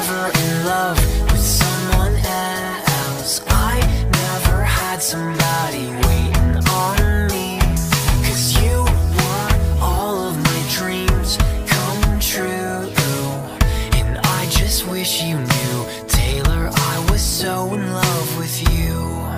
never in love with someone else. I never had somebody waiting on me. 'Cause you were all of my dreams come true. And I just wish you knew, Taylor, I was so in love with you.